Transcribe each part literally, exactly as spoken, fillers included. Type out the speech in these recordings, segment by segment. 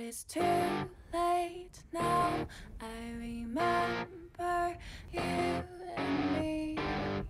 It's too late now. I remember you and me,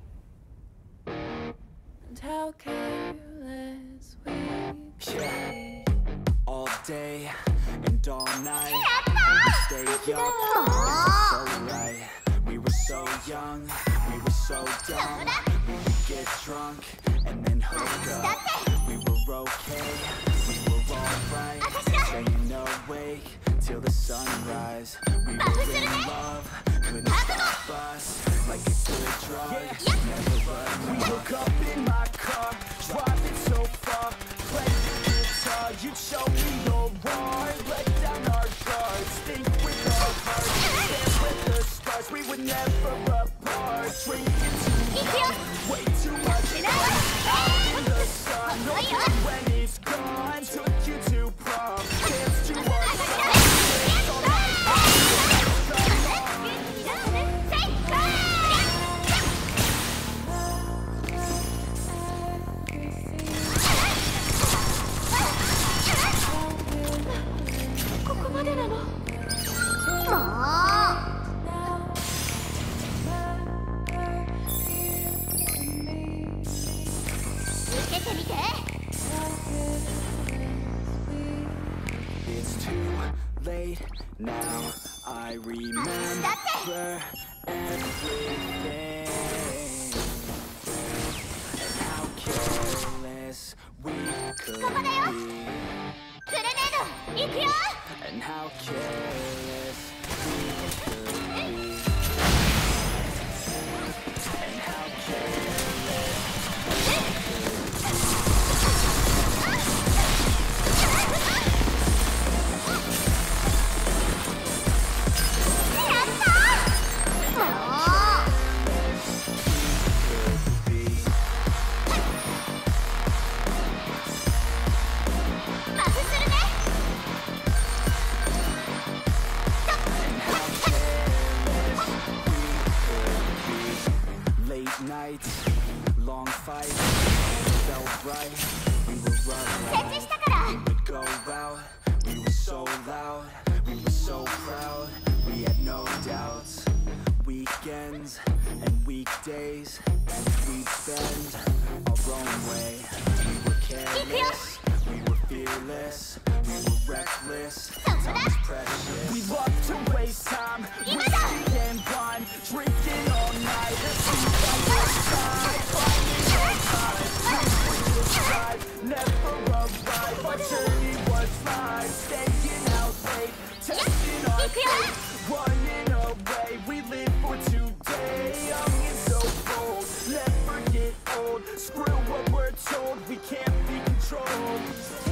and how careless we yeah. All day and all night we stay up, so right. We were so young, we were so dumb. We would get drunk and then hook up. We were okay, we were alright, staying awake till the sunrise. We were in love, couldn't stop us, like a good drug, never run. We woke up in my car, driving so far, playing the guitar. You'd show me your heart, let down our guards, think with our hearts, stand with the stars. We would never apart, drinking too much, way too much out in the sun. No good when it's gone, took you to prom, danced to our song. It's too late now, I remember everything, and how careless we could be, and how careless we could be, and how careless. Nights, long fights, felt right. We were running, we would go out. We were so loud, we were so proud. We had no doubts. Weekends and weekdays, and we'd spend our own way. We were careless, we were fearless, we were reckless. Time was precious. We loved to waste time, whiskey and wine, drinking all night. Never arrive, our journey was fine. Staying out late, testing our faith, running away. We live for today, young and so bold. Never get old, screw what we're told. We can't be controlled.